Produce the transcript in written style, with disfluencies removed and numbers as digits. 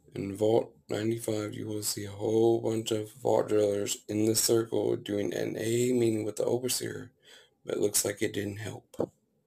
In Vault 95, you will see a whole bunch of vault drillers in the circle doing an A meeting with the overseer, but it looks like it didn't help.